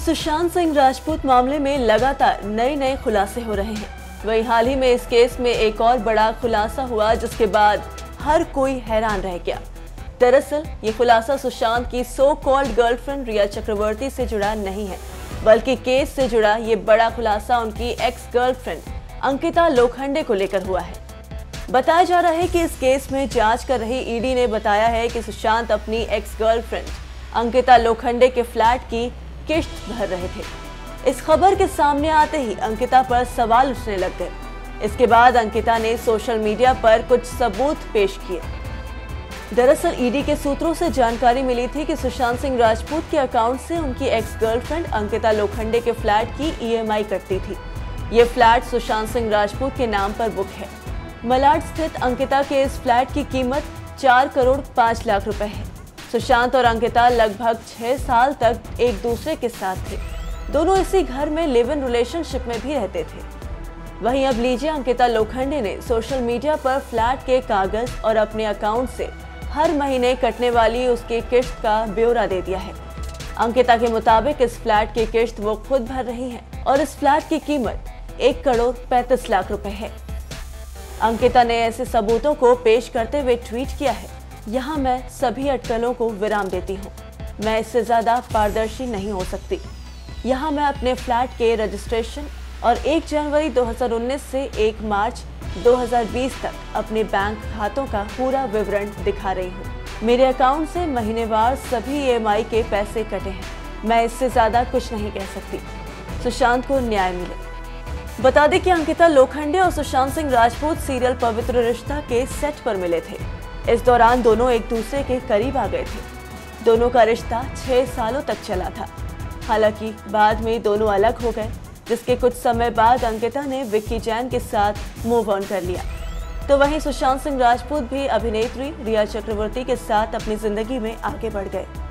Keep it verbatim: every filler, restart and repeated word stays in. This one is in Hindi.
सुशांत सिंह राजपूत मामले में लगातार नए नए खुलासे हो रहे हैं। वहीं हाल ही में इस केस में एक और बड़ा खुलासा हुआ जिसके बाद हर कोई हैरान रह गया। दरअसल ये खुलासा सुशांत की सो कॉल्ड गर्लफ्रेंड रिया चक्रवर्ती से जुड़ा नहीं है, बल्कि केस से जुड़ा ये बड़ा खुलासा उनकी एक्स गर्लफ्रेंड अंकिता लोखंडे को लेकर हुआ है। बताया जा रहा है कि इस केस में जांच कर रही ईडी ने बताया है कि सुशांत अपनी एक्स गर्लफ्रेंड अंकिता लोखंडे के फ्लैट की किश्त भर रहे थे। इस खबर के सामने आते ही अंकिता पर सवाल उठने लग गए। इसके बाद अंकिता ने सोशल मीडिया पर कुछ सबूत पेश किए। दरअसल ईडी के सूत्रों से जानकारी मिली थी कि सुशांत सिंह राजपूत के अकाउंट से उनकी एक्स गर्लफ्रेंड अंकिता लोखंडे के फ्लैट की ईएमआई कटती थी। ये फ्लैट सुशांत सिंह राजपूत के नाम पर बुक है। मलाड स्थित अंकिता के इस फ्लैट की कीमत चार करोड़ पाँच लाख रुपए है। सुशांत और अंकिता लगभग छह साल तक एक दूसरे के साथ थे। दोनों इसी घर में लिव इन रिलेशनशिप में भी रहते थे। वहीं अब लीजिए अंकिता लोखंडे ने सोशल मीडिया पर फ्लैट के कागज और अपने अकाउंट से हर महीने कटने वाली उसकी किश्त का ब्यौरा दे दिया है। अंकिता के मुताबिक इस फ्लैट की किश्त वो खुद भर रही हैं और इस फ्लैट की कीमत एक करोड़ पैंतीस लाख रुपए है। अंकिता ने ऐसे सबूतों को पेश करते हुए ट्वीट किया है, यहाँ मैं सभी अटकलों को विराम देती हूँ। मैं इससे ज्यादा पारदर्शी नहीं हो सकती। यहाँ मैं अपने फ्लैट के रजिस्ट्रेशन और एक जनवरी दो हज़ार उन्नीस से एक मार्च दो हज़ार बीस तक अपने बैंक खातों का पूरा विवरण दिखा रही हूँ। मेरे अकाउंट से महीनेवार सभी ईएमआई के पैसे कटे हैं। मैं इससे ज्यादा कुछ नहीं कह सकती। सुशांत को न्याय मिले। बता दें कि अंकिता लोखंडे और सुशांत सिंह राजपूत सीरियल पवित्र रिश्ता के सेट पर मिले थे। इस दौरान दोनों एक दूसरे के करीब आ गए थे। दोनों का रिश्ता छह सालों तक चला था। हालांकि बाद में दोनों अलग हो गए, जिसके कुछ समय बाद अंकिता ने विक्की जैन के साथ मूव ऑन कर लिया। तो वहीं सुशांत सिंह राजपूत भी अभिनेत्री रिया चक्रवर्ती के साथ अपनी जिंदगी में आगे बढ़ गए।